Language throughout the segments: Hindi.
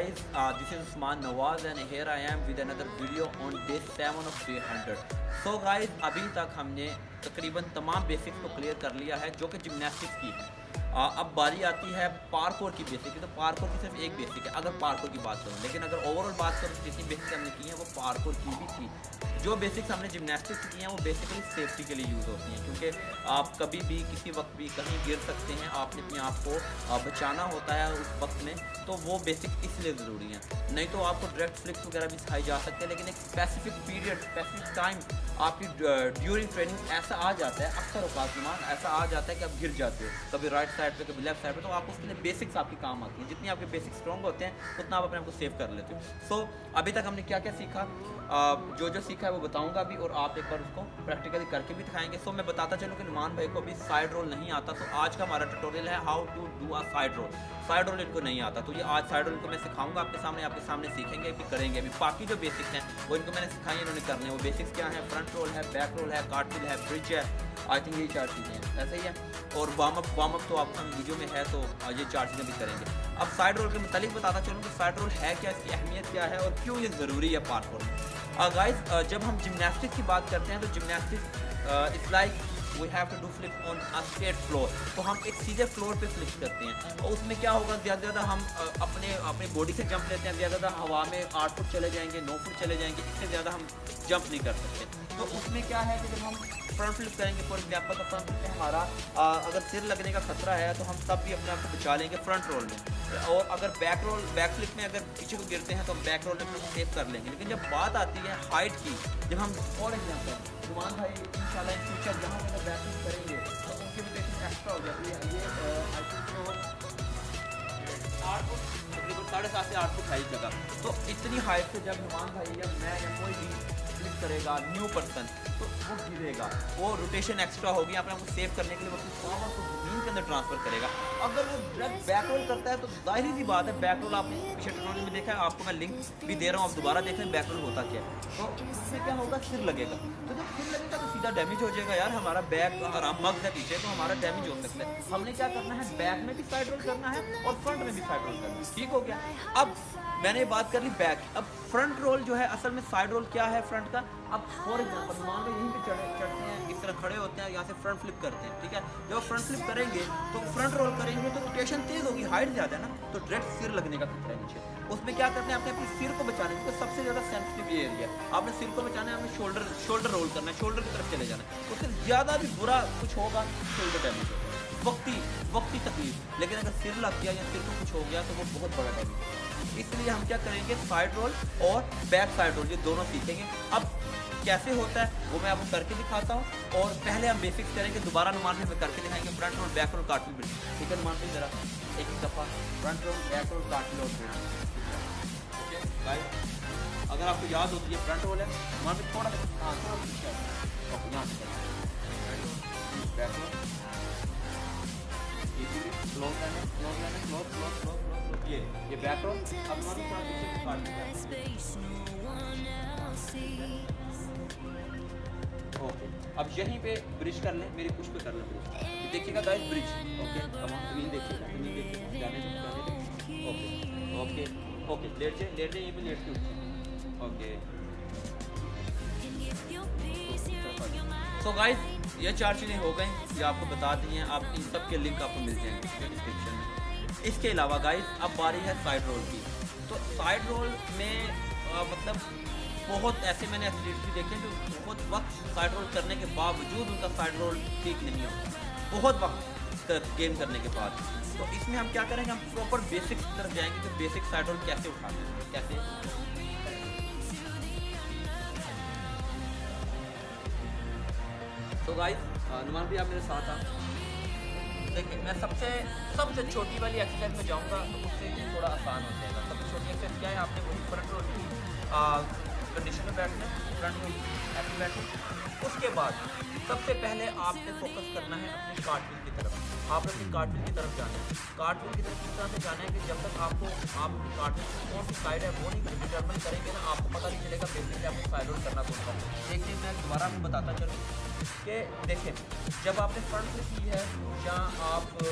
guys, this is Usman Nawaz and here I am with another video on day 7 of 300. So guys, अभी तक हमने तकरीबन तमाम बेसिक्स को क्लियर कर लिया है जो कि जिम्नास्टिक्स की है। अब बारी आती है पार्कोर की बेसिक की। तो पार्कोर की सिर्फ एक बेसिक है अगर पार्कोर की बात करूँ, लेकिन अगर ओवरऑल बात करूँ तो जितनी बेसिक्स हमने की हैं वो पार्कोर की भी थी। जो बेसिक्स हमने जिम्नास्टिक्स की हैं वो बेसिकली सेफ्टी के लिए यूज़ होती हैं, क्योंकि आप कभी भी किसी वक्त भी कहीं गिर सकते हैं, आपने अपने आप को बचाना होता है उस वक्त में, तो वो बेसिक इसलिए ज़रूरी है। नहीं तो आपको डायरेक्ट फ्लिक्स वगैरह भी सिखाई जा सकते हैं, लेकिन एक स्पेसिफिक पीरियड स्पेसिफिक टाइम आपकी ड्यूरिंग ट्रेनिंग ऐसा आ जाता है, अक्सर औकात मान ऐसा आ जाता है कि आप गिर जाते हो कभी राइट साइड पे कभी लेफ्ट साइड पे, तो आपको उसके लिए बेसिक्स आपकी काम आती हैं। जितनी आपके बेसिक्स स्ट्रॉन्ग होते हैं उतना आप अपने आप को सेव कर लेते हो। सो अभी तक हमने क्या क्या सीखा, जो सीखा है वो बताऊंगा भी, और आप एक बार उसको प्रैक्टिकली करके भी दिखाएंगे। सो मैं बताता चलूँ कि नुमान भाई को अभी साइड रोल नहीं आता, तो आज का हमारा ट्यूटोरियल है how to do a side roll. Side roll इनको नहीं आता, तो ये आज साइड रोल को मैं सिखाऊंगा आपके सामने सीखेंगे भी करेंगे। अभी बाकी जो बेसिक्स हैं वो इनको मैंने सिखाई, इन्होंने करने। वो बेसिक्स क्या है, फ्रंट रोल है, बैक रोल है, कार्टविल है, ब्रिज है, आई थिंक ये 4 चीज़ें हैं, ऐसे ही है। और वार्म अप तो आपका वीडियो में है, तो ये 4 चीज़ें भी करेंगे। अब साइड रोल के मुतालिक बताता चलूँ कि साइड रोल है क्या, इसकी अहमियत क्या है और क्यों ये ज़रूरी है पार्कोर में। गाइस, जब हम जिम्नास्टिक्स की बात करते हैं तो gymnastics it's like we have to do flip on a straight floor. तो हम एक सीधे फ्लोर पे फ्लिप करते हैं, और उसमें क्या होगा, ज़्यादा हम अपने बॉडी से जंप लेते हैं, ज़्यादा हवा में 8 फुट चले जाएंगे, 9 फुट चले जाएंगे, इससे ज़्यादा हम जंप नहीं कर सकते। तो उसमें क्या है कि जब हम फ्रंट फ्लिप करेंगे, फॉर एग्जाम्पल तो फ्रंट फ्लिप में हमारा अगर सिर लगने का खतरा है तो हम तब भी अपने आप को बचा लेंगे फ्रंट रोल में। और अगर बैक फ्लिप में अगर पीछे को गिरते हैं तो हम बैक रोल में अपने सेव कर लेंगे। लेकिन जब बात आती है हाइट की, जब हम फॉर एग्जाम्पल नुमान भाई इंशाल्लाह इन फ्यूचर जहाँ पर बैक फ्लिप करेंगे तो उनकी भी बेसिक एक्स्ट्रा हो जाती है। ये आई थिंक 8 फुट तकरीबन 7.5 से 8 फुट हाइट जगह। तो इतनी हाइट से जब नुमान भाई या मैं या कोई भी फ्लिप करेगा न्यू पर्सन, तो वो गिरेगा, वो रोटेशन एक्स्ट्रा होगी, अपने आपको सेव करने के लिए वो अपनी पावर को ज़मीन के अंदर ट्रांसफर करेगा। अगर वो डायरेक्ट बैक रोल करता है तो जाहिर सी बात है, बैक रोल आपने पिछले ट्यूटोरियल में देखा है, आपको मैं लिंक भी दे रहा हूँ, आप दोबारा देख लें बैक रोल होता क्या है। तो उसमें क्या होगा, सिर लगेगा। तो जब सिर लगेगा तो सीधा डैमेज हो जाएगा यार, हमारा बैक अगर हम मग्ज है पीछे तो हमारा डैमेज हो सकता है। हमने क्या करना है, बैक में भी साइड रोल करना है और फ्रंट में भी साइड रोल करना है। ठीक हो गया। अब मैंने बात कर ली बैक, अब फ्रंट रोल जो है असल में साइड रोल क्या है फ्रंट का। अब फॉर एग्जाम्पल मान लो यहीं पे चढ़ते हैं, इस तरह खड़े होते हैं, यहाँ से फ्रंट फ्लिप करते हैं, ठीक है। जब फ्रंट फ्लिप करेंगे तो फ्रंट रोल करेंगे तो रोटेशन तेज होगी, हाइट ज़्यादा है ना, तो डायरेक्ट सिर लगने का खतरा है नीचे। उसमें क्या करते हैं, आपने अपने सिर को बचाने क्योंकि सबसे ज़्यादा सेंसिटिव ये एरिया है, आपने सिर को बचाना है, आपने शोल्डर रोल करना है, शोल्डर की तरफ चले जाना है। उससे ज़्यादा भी बुरा कुछ होगा, शोल्डर डैमेज होगा, वक्ती तकलीफ। लेकिन अगर सिर लग गया या सिर को कुछ हो गया तो वो बहुत बड़ा डैमेज होगा। इसलिए हम क्या करेंगे, साइड रोल और बैक साइड रोल ये दोनों सीखेंगे। अब कैसे होता है वो मैं आपको करके दिखाता हूँ, और पहले हम बेसिक्स करेंगे, दोबारा नुमान में करके दिखाएंगे front roll, back roll, cartwheel, bridge. ठीक है नुमान भाई, जरा एक दफ़ा front roll, back roll, cartwheel और ब्रिज। ओके गाइस, अगर आपको याद होती है फ्रंट रोल है, नुमान में थोड़ा सा ओके यहाँ से बैक रोल, ये बैक रोल। अब ओके, अब यहीं पे ब्रिज कर लें, मेरी कुछ पे कर लें ब्रिज। देखिएगा गाइस ब्रिज, ओके जमीन देखिएगा, जाने ओके ओके, लेट जाए ये भी लेट के उठिए। ओके सो गाइस, ये 4 चीज़ें हो गई, ये आपको बता दी हैं। आप इन सब के लिंक आपको मिल जाएंगे डिस्क्रिप्शन में। इसके अलावा गाइस अब बारी है साइड रोल की। तो साइड रोल में मतलब बहुत ऐसे मैंने एथलीट्स भी देखे जो बहुत वक्त साइड रोल करने के बावजूद उनका साइड रोल ठीक नहीं होता, बहुत वक्त गेम करने के बाद। तो इसमें हम क्या करेंगे, हम प्रॉपर बेसिक्स की तरफ जाएंगे कि बेसिक साइड रोल कैसे उठाते हैं, कैसे। तो गाइस, नुमान भी आप मेरे साथ आ। देखिए मैं सबसे छोटी वाली एक्सरसाइज में जाऊंगा तो उससे थोड़ा आसान हो जाएगा। सबसे छोटी एक्सरसाइज क्या है, आपने वही फ्रंट रोल की कंडीशन में बैठना है, फ्रंट रोल ऐसे बैठो। उसके बाद सबसे पहले आपने फोकस करना है अपने कार्टविल की तरफ, आपने अपनी कार्टविल की तरफ जाना है। कार्टविल की तरफ इस तरह से जाना है कि जब तक आपको आप कार्टविल कौन सी साइड है वो नहीं डिटर्मिन करेंगे ना, आपको पता नहीं चलेगा बेसिकली आपको साइड रोल करना कौन सा है। एक चीज़ मैं दोबारा आपको बताता चलूँ कि देखें, जब आपने फ्रंट फ्लिप की है या आप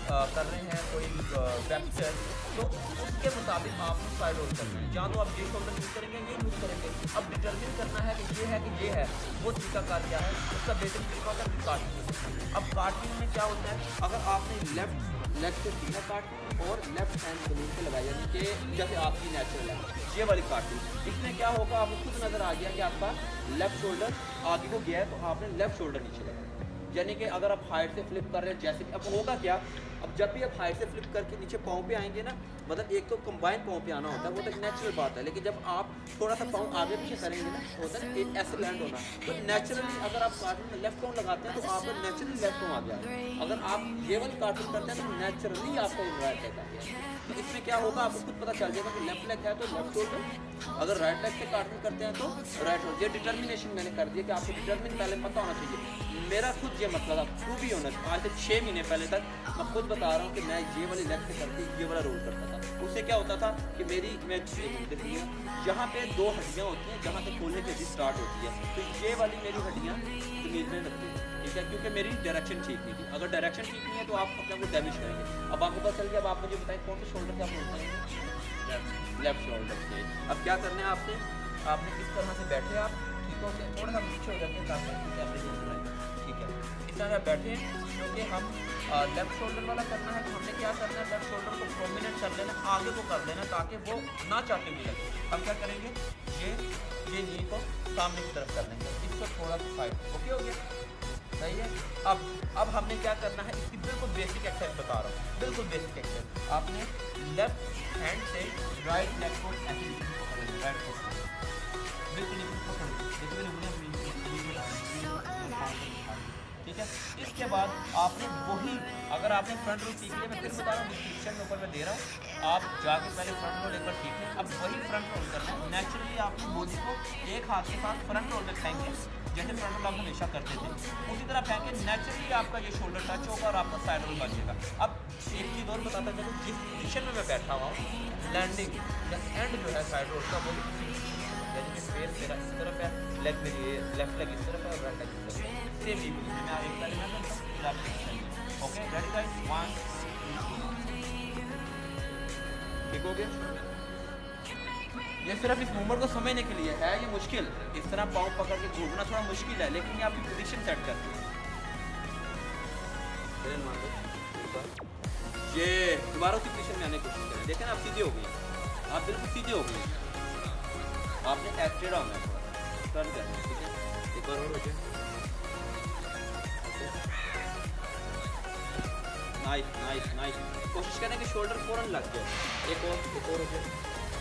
कर रहे हैं कोई वेबसाइट, तो उसके मुताबिक आपको साइड रोल करना है। जहाँ तो आप ये शोल्डर यूज़ करेंगे, ये यूज़ करेंगे। अब डिटर्मिन करना है कि ये है वो तरीकाकार क्या है, उसका बेसिक तरीका होता है काटने। अब काटने में क्या होता है, अगर आपने लेफ्ट लेग से सीधा काट और लेफ्ट हैंड जमीन पे लगाया, यानी कि जैसे आपकी नेचुरल है ये वाली काटिंग, इसमें क्या होगा आपको खुद नज़र आ गया कि आपका लेफ्ट शोल्डर आगे को गया है, तो आपने लेफ्ट शोल्डर नीचे लगाया। यानी कि अगर आप हाइट से फ्लिप कर रहे हैं, जैसे अब होगा क्या, अब जब भी आप हाइट से फ्लिप करके नीचे पाँव पे आएंगे ना, मतलब एक तो कंबाइन पाँव पे आना होता है, वो तो एक नेचुरल बात है, लेकिन जब आप थोड़ा सा पाँव आगे पीछे करेंगे ना, होता है ना ऐसे लैंड होना, तो नेचुरली अगर आप कार्टून में लेफ्ट पाँव लगाते हैं तो आपका नेचुरली लेफ्ट पाँव आ गया। अगर आप ये वाली कार्टून करते हैं तो नेचुरली आपका राइट लेग आ गया। तो इसमें क्या होगा आपको खुद पता चल जाएगा कि लेफ्ट लेग है तो लेफ्ट शोल्डर, अगर राइट लेग से कार्टून करते हैं तो राइट शोल्डर। ये डिटर्मिनेशन मैंने कर दिया कि आपको डिटर्मिन पहले पता होना चाहिए। मेरा खुद ये मसला था, प्रूव भी होना चाहिए। आज से 6 महीने पहले तक मैं खुद बता रहा हूँ कि मैं ये वाली लेग से करके ये वाला रोल करता था। उससे क्या होता था कि मैं देखिए यहाँ पे 2 हड्डियाँ होती हैं जहाँ से खोलने की हड्डी स्टार्ट होती है, तो ये वाली मेरी हड्डियाँ जमीन में लगती हैं, ठीक है, क्योंकि मेरी डायरेक्शन ठीक नहीं थी। अगर डायरेक्शन ठीक नहीं है तो आप अपने को डैमेज करेंगे। अब आपको पता चल गया, अब आप मुझे बताएं कौन से शोल्डर से आप रोल करेंगे, लेफ्ट शोल्डर से। अब क्या करना है आपने इस तरह से बैठे आप, ठीक हो गया, थोड़ा सा पीछे हो जाते हैं ताकि ठीक है, इस तरह बैठे हैं, क्योंकि हम लेफ्ट शोल्डर वाला करना है। तो हमने क्या करना है, लेफ्ट शोल्डर को प्रोमिनेंट कर लेना, आगे को कर लेना ताकि वो ना चाहते हुए लगे। हम क्या करेंगे, ये नी को सामने की तरफ कर लेंगे, इसको थोड़ा सा साइड, ओके हो गया, सही है। अब हमने क्या करना है, इसकी बिल्कुल बेसिक एक्सरसाइज बता रहा हूँ, बिल्कुल बेसिक एक्सरसाइज। आपने लेफ्ट हैंड से राइट लेग को ऐसे पकड़ेंगे, राइट को ठीक है। इसके बाद आपने वही, अगर आपने फ्रंट रोल सीख लिया, मैं फिर बता रहा हूँ डिस्क्रिप्शन में ऊपर मैं दे रहा हूँ, आप जाके पहले फ्रंट रोल एक बार सीख लें। अब वही फ्रंट रोल करना है। नेचुरली आपने बॉडी को एक हाथ के साथ फ्रंट रोल में फेंकेंगे, जैसे फ्रंट रोल आप हमेशा करते थे उसी तरह फेंके, नेचुरली आपका ये शोल्डर टच होगा और आपका साइड रोल बचेगा। अब एक चीज़ और बताता चलो, जिस पोजिशन में मैं बैठा हुआ हूँ, लैंडिंग या एंड जो है साइड रोल का, वो यानी कि फेस मेरा इस तरफ है, लेग मेरी लेफ्ट लेग इस तरफ है और राइट लेग इस तरफ है, सेम ही पोजीशन में। आप एक पहले मैं करता हूँ, फिर आप देखेंगे, ओके रेडी गाइस, 1 ठीक हो गया। ये सिर्फ इस मूवमेंट को समझने के लिए है, ये मुश्किल, इस तरह पाँव पकड़ के घूमना थोड़ा मुश्किल है, लेकिन ये आपकी पोजीशन सेट करती है। ये दोबारा उसी पोजीशन में आने की कोशिश करें, देखें आप सीधे हो गए, आप बिल्कुल सीधे हो गए, आपने एक्टेड होना है, टर्न करना है, ठीक है। एक बार और हो जाए, नाइस नाइस नाइस, कोशिश करें कि शोल्डर फौरन लग जाए। एक और हो जाए,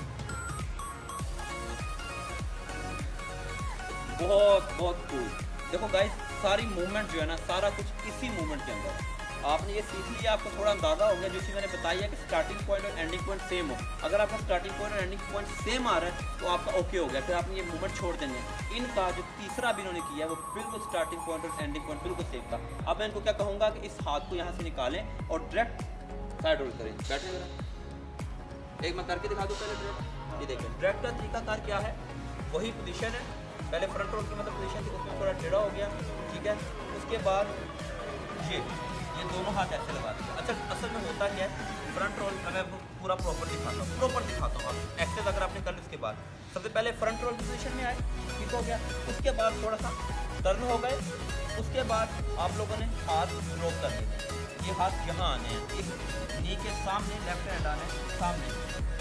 बहुत कूल। देखो गाइस, सारी मूवमेंट जो है ना, सारा कुछ इसी मूवमेंट के अंदर है। आपने ये सीख लिया, आपको थोड़ा अंदाजा हो गया, जो चीज़ मैंने बताई है कि स्टार्टिंग पॉइंट और एंडिंग पॉइंट सेम हो। अगर आपका स्टार्टिंग पॉइंट और एंडिंग पॉइंट सेम आ रहा है तो आपका ओके हो गया, फिर आपने ये मूवमेंट छोड़ देनी है। इनका जो तीसरा भी इन्होंने किया है वो बिल्कुल स्टार्टिंग पॉइंट और एंडिंग पॉइंट बिल्कुल सेम था। अब मैं इनको क्या कहूँगा कि इस हाथ को यहाँ से निकालें और डायरेक्ट साइड रोल करें। बैठे जरा, एक मैं करके दिखा दूँ पहले डायरेक्ट। ये देखें, डायरेक्ट का तरीकाकार क्या है, वही पोजीशन है। पहले फ्रंट रोल की मतलब पोजीशन थी, उसमें थोड़ा टेढ़ा हो गया, ठीक है। उसके बाद ये दोनों हाथ ऐसे लगा दिए। अच्छा, असल में होता क्या है, फ्रंट रोल मैं आपको पूरा प्रॉपर दिखाता हूँ। आप एक्सरसाइज अगर आपने कर ली, उसके बाद सबसे पहले फ्रंट रोल पोजीशन में आए, ठीक हो गया। उसके बाद थोड़ा सा टर्न हो गए, उसके बाद आप लोगों ने हाथ ड्रॉप कर दिए। ये हाथ यहाँ आने हैं, इस नी के सामने, लेफ्ट हैंड आने सामने,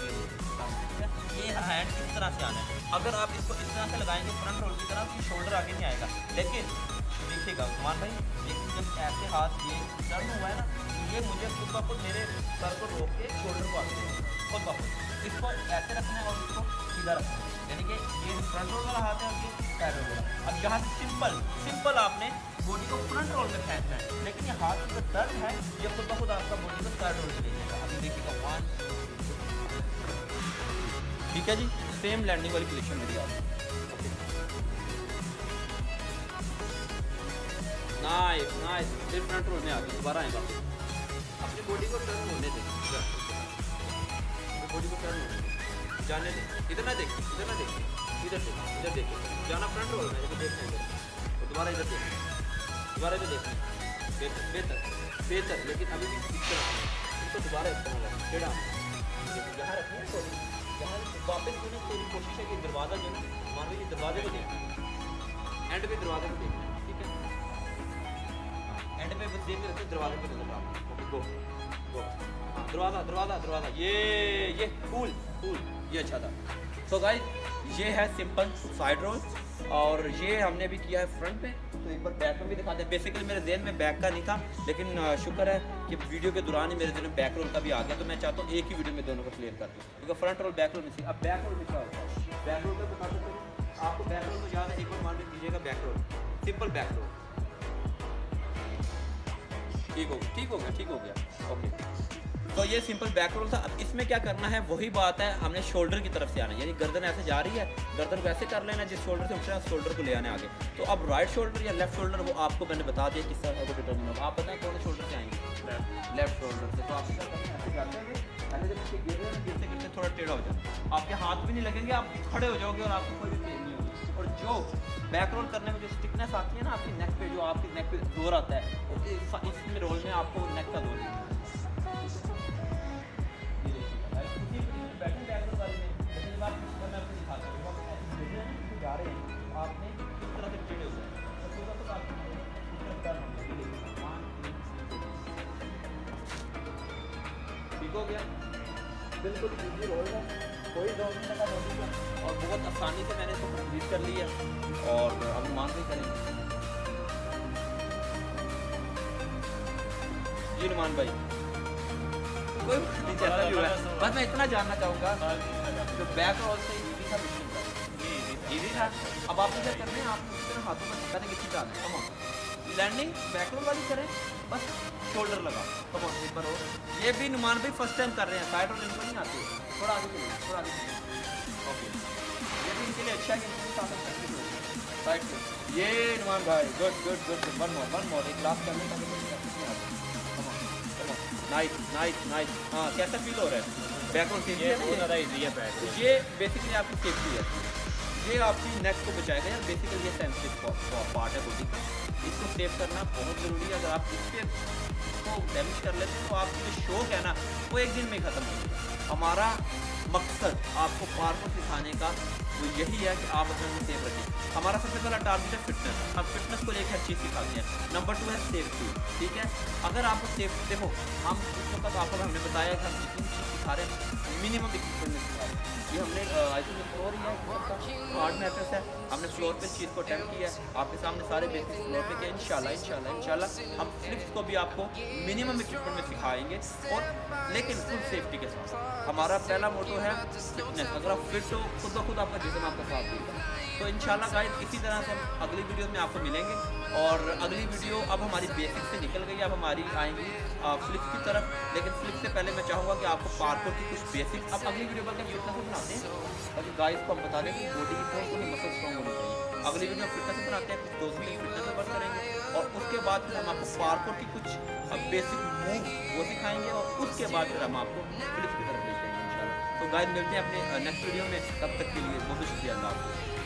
ये हैंड इस तरह से आना है। अगर आप इसको इस तरह से लगाएंगे फ्रंट रोल की तरह, तो शोल्डर आगे नहीं आएगा। लेकिन देखिएगा उस्मान भाई, लेकिन जब ऐसे हाथ ये टर्न हुआ है ना, ये मुझे खुद ब खुद मेरे सर को रोक के शोल्डर को आगे खुद ब खुद इसको ऐसे रखना है और इसको सीधा रखना है, यानी कि ये फ्रंट रोल वाला हाथ है और ये साइड रोल वाला। अब यहाँ से सिंपल आपने बॉडी को फ्रंट रोल में फेंकना है, लेकिन ये हाथ का टर्न है, ये खुद ब खुद आपका बॉडी को साइड रोल में ले जाएगा। अभी देखिएगा 1, ठीक है जी, सेम लैंडिंग वाली पोजीशन मेरी आ रही है। नाइस नाइस, फिर फ्रंट रोल में आ गई, दोबारा आएगा। अपनी बॉडी को टर्न होने दें, बॉडी को टर्न होने दें, जाने दें। इधर ना देखिए, इधर देखिए, जाना फ्रंट रोल में, इधर देखते हैं, तो दोबारा इधर देखिए, दोबारा इधर देखिए, बेहतर, लेकिन अभी भी इस तरह इसको दोबारा इस्तेमाल करना टेढ़ा यहाँ रखना थोड़ी, यहाँ वापस जो ना थोड़ी कोशिश है कि दरवाज़ा जो ना मान लीजिए दरवाजे को देखना, एंड पे दरवाजे को देखना, ठीक है, एंड पे बस जेब में रखते दरवाजे पे नजर डालना। ओके गो गो, दरवाज़ा दरवाज़ा दरवाज़ा, ये कूल कूल, ये अच्छा था। सो गाइस ये है सिंपल साइड रोल, और ये हमने भी किया है फ्रंट पे। तो एक बार बैक में भी दिखाते हैं। बेसिकली मेरे जहन में बैक का नहीं था, लेकिन शुक्र है कि वीडियो के दौरान ही मेरे जहन में बैक रोल का भी आ गया। तो मैं चाहता हूँ एक ही वीडियो में दोनों को क्लियर कर दूँ, क्योंकि फ्रंट रोल बैक रोल नहीं। अब बैक रोल में क्या होता है, बैक रोल का बता देते हैं आपको। बैक रोल तो याद है, एक बार मान लीजिएगा back roll, simple back roll, ठीक हो गया ओके। तो ये सिंपल बैक रोल था। अब इसमें क्या करना है, वही बात है, हमने शोल्डर की तरफ से आना है, यानी गर्दन ऐसे जा रही है, गर्दन को ऐसे कर लेना, जिस शोल्डर से उठना है शोल्डर को ले आने आगे। तो अब राइट शोल्डर या लेफ्ट शोल्डर वो आपको मैंने बता दिया किस तरह को डिटर्मिन होगा। आप बताएं कौन से शोल्डर से आएंगे, लेफ्ट शोल्डर से। तो आप क्या करना है, ऐसे जाते हैं, पहले जब इसके गिर रहे हैं गिरते गिरते थोड़ा टेढ़ा हो जाए, आपके हाथ भी नहीं लगेंगे, आप खड़े हो जाओगे और आपको कोई भी पेन नहीं होगी। और जो बैक रोल करने में जो स्टिकनेस आती है ना आपकी नेक पे, जो आपकी नेक पे जोर आता है, इसमें रोल में आपको नेक का जोर जा रहे हैं, आपने किस तरह से टेढ़े हो जाए, ठीक हो गया, बिल्कुल इजी रोल है, कोई 2 मिनट का रोल है, और बहुत आसानी से मैंने इसको कंप्लीट कर लिया। और अब मान भी करेंगे जी नुमान भाई, कोई नहीं जैसा भी हुआ है, बस मैं इतना जानना चाहूँगा जो बैक रोल से इजी था इजी था। अब आपको क्या करना है, आपको इस तरह हाथों पर पहले किसी डालना है, कम लैंडिंग बैक रोल वाली करें, बस शोल्डर लगा, कम ऑन ऊपर हो। ये भी नुमान भाई फर्स्ट टाइम कर रहे हैं, साइड रोल इनको नहीं आती है, थोड़ा आगे चलिए, थोड़ा आगे चलिए, ओके। ये भी इनके लिए अच्छा है कि इनकी ताकत प्रैक्टिस हो साइड से। ये नुमान भाई good good good, one more एक लास्ट करने का प्रैक्टिस नहीं आता। नाइस नाइस नाइस, हाँ कैसा फील हो रहा है, बैक रोल सेफ्टी है, बहुत ज़्यादा ईजी है बैक रोल। ये बेसिकली आपकी सेफ्टी है, ये आपकी नेक को बचाएगा यार। बेसिकली ये सेंसिटिव पार्ट है बॉडी का, इसको सेव करना बहुत ज़रूरी है। अगर आप इसके को डैमेज कर लेते हैं तो आपकी जो शौक है ना वो एक दिन में ही ख़त्म हो जाएगा। हमारा मकसद आपको पार्कोर सिखाने का वो यही है कि आप अपने को सेफ रखें। हमारा सबसे पहला टारगेट है फिटनेस, हम फिटनेस को लेकर हर चीज़ सिखाते हैं। नंबर 2 है सेफ्टी, ठीक है। अगर आपको सेफ्टी देखो, हम इस वक्त आपको हमने बताया कि हम जितनी चीज़ सिखा रहे हैं मिनिमम इक्विपमेंट में सिखा रहे हैं। ये हमने आई थिंक फ्लोर ही है, हार्ड मैट्रेस है, हमने फ्लोर पे इस चीज़ को अटेम्प्ट किया है, आपके सामने सारे बेसिक फ्लोर पे किया। इंशाल्लाह हम फ्लिप्स को भी आपको मिनिमम इक्विपमेंट में सिखाएंगे, और लेकिन फुल सेफ्टी के साथ। हमारा पहला मोटो है फिटनेस, अगर आप फिट हो खुद ब खुद आपका जिस्म आपका साथ देगा। तो इंशाल्लाह गाइस इसी तरह से हम अगली वीडियो में आपको मिलेंगे। और अगली वीडियो अब हमारी बेसिक से निकल गई, अब हमारी आएंगी फ्लिप्स की तरफ। लेकिन फ्लिप्स से पहले मैं चाहूँगा कि आपको पार्कोर की कुछ बेसिक, अब अगली वीडियो पर फिटनेस से बनाते हैं, ताकि गाइस को हम बता दें कि बॉडी की थोड़ी मसल स्ट्रॉन्ग होनी चाहिए। अगली वीडियो में फिटनेस से बनाते हैं, कुछ दोस्तों की फिटनेस से वर्क करेंगे, और उसके बाद फिर हम आपको पार्कोर की कुछ बेसिक मूव वो सिखाएंगे, और उसके बाद फिर हम आपको फ्लिप्स की तरफ ले जाएंगे इंशाल्लाह। तो गाइस मिलते हैं अपने नेक्स्ट वीडियो में, तब तक के लिए बहुत शुक्रिया, अल्लाह हाफ़िज़।